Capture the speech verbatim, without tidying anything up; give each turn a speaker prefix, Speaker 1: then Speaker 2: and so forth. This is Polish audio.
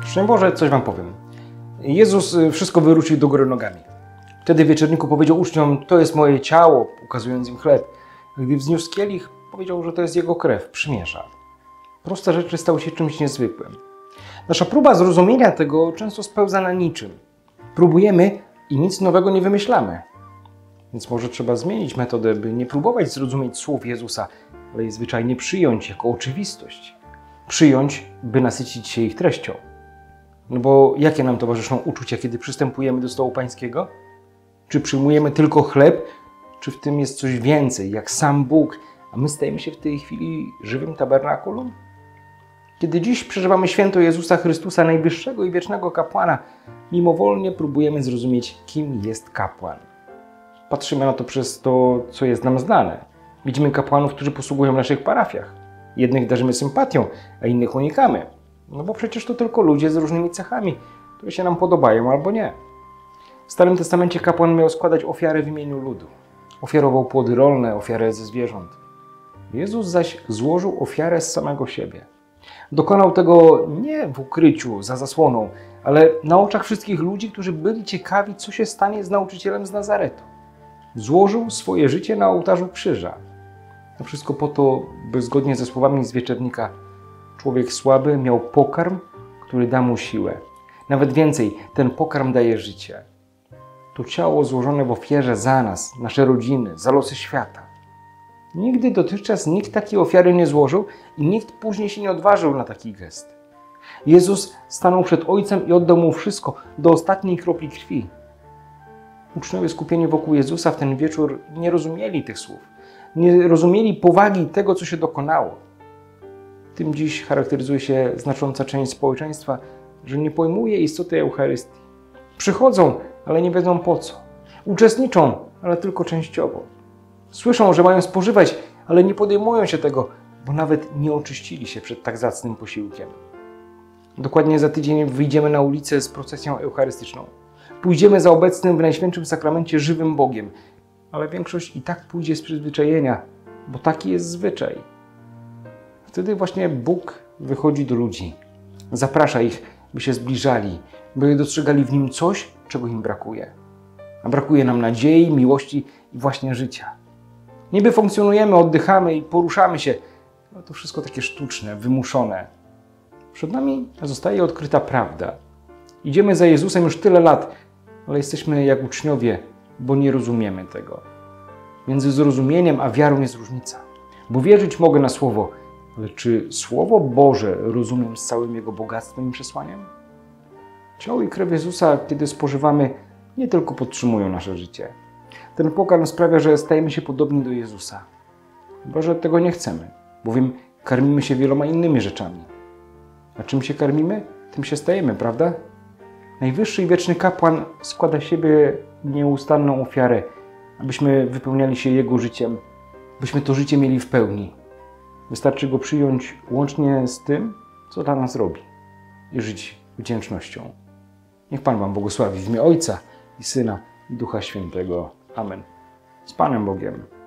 Speaker 1: Szczęść Boże, coś wam powiem. Jezus wszystko wywrócił do góry nogami. Wtedy w wieczorniku powiedział uczniom, to jest moje ciało, ukazując im chleb. A gdy wzniósł kielich, powiedział, że to jest jego krew, przymierza. Proste rzeczy stały się czymś niezwykłym. Nasza próba zrozumienia tego często spełza na niczym. Próbujemy i nic nowego nie wymyślamy. Więc może trzeba zmienić metodę, by nie próbować zrozumieć słów Jezusa, ale je zwyczajnie przyjąć jako oczywistość. Przyjąć, by nasycić się ich treścią. No bo jakie nam towarzyszą uczucia, kiedy przystępujemy do stołu pańskiego? Czy przyjmujemy tylko chleb, czy w tym jest coś więcej, jak sam Bóg, a my stajemy się w tej chwili żywym tabernakulum? Kiedy dziś przeżywamy święto Jezusa Chrystusa, najwyższego i wiecznego kapłana, mimowolnie próbujemy zrozumieć, kim jest kapłan. Patrzymy na to przez to, co jest nam znane. Widzimy kapłanów, którzy posługują w naszych parafiach. Jednych darzymy sympatią, a innych unikamy. No bo przecież to tylko ludzie z różnymi cechami, które się nam podobają albo nie. W Starym Testamencie kapłan miał składać ofiary w imieniu ludu. Ofiarował płody rolne, ofiarę ze zwierząt. Jezus zaś złożył ofiarę z samego siebie. Dokonał tego nie w ukryciu, za zasłoną, ale na oczach wszystkich ludzi, którzy byli ciekawi, co się stanie z nauczycielem z Nazaretu. Złożył swoje życie na ołtarzu krzyża. To wszystko po to, by zgodnie ze słowami z wieczernika człowiek słaby miał pokarm, który da mu siłę. Nawet więcej, ten pokarm daje życie. To ciało złożone w ofierze za nas, nasze rodziny, za losy świata. Nigdy dotychczas nikt takiej ofiary nie złożył i nikt później się nie odważył na taki gest. Jezus stanął przed Ojcem i oddał Mu wszystko, do ostatniej kropli krwi. Uczniowie skupieni wokół Jezusa w ten wieczór nie rozumieli tych słów. Nie rozumieli powagi tego, co się dokonało. Tym dziś charakteryzuje się znacząca część społeczeństwa, że nie pojmuje istoty Eucharystii. Przychodzą, ale nie wiedzą po co. Uczestniczą, ale tylko częściowo. Słyszą, że mają spożywać, ale nie podejmują się tego, bo nawet nie oczyścili się przed tak zacnym posiłkiem. Dokładnie za tydzień wyjdziemy na ulicę z procesją eucharystyczną. Pójdziemy za obecnym w Najświętszym Sakramencie żywym Bogiem, ale większość i tak pójdzie z przyzwyczajenia, bo taki jest zwyczaj. Wtedy właśnie Bóg wychodzi do ludzi. Zaprasza ich, by się zbliżali, by dostrzegali w Nim coś, czego im brakuje. A brakuje nam nadziei, miłości i właśnie życia. Niby funkcjonujemy, oddychamy i poruszamy się, ale to wszystko takie sztuczne, wymuszone. Przed nami zostaje odkryta prawda. Idziemy za Jezusem już tyle lat, ale jesteśmy jak uczniowie, bo nie rozumiemy tego. Między zrozumieniem a wiarą jest różnica. Bo wierzyć mogę na Słowo, ale czy Słowo Boże rozumiem z całym Jego bogactwem i przesłaniem? Ciało i krew Jezusa, kiedy spożywamy, nie tylko podtrzymują nasze życie. Ten pokarm sprawia, że stajemy się podobni do Jezusa. Chyba że tego nie chcemy, bowiem karmimy się wieloma innymi rzeczami. A czym się karmimy, tym się stajemy, prawda? Najwyższy i wieczny kapłan składa siebie nieustanną ofiarę, abyśmy wypełniali się Jego życiem, byśmy to życie mieli w pełni. Wystarczy Go przyjąć łącznie z tym, co dla nas robi i żyć wdzięcznością. Niech Pan Wam błogosławi w imię Ojca i Syna i Ducha Świętego. Amen. Z Panem Bogiem.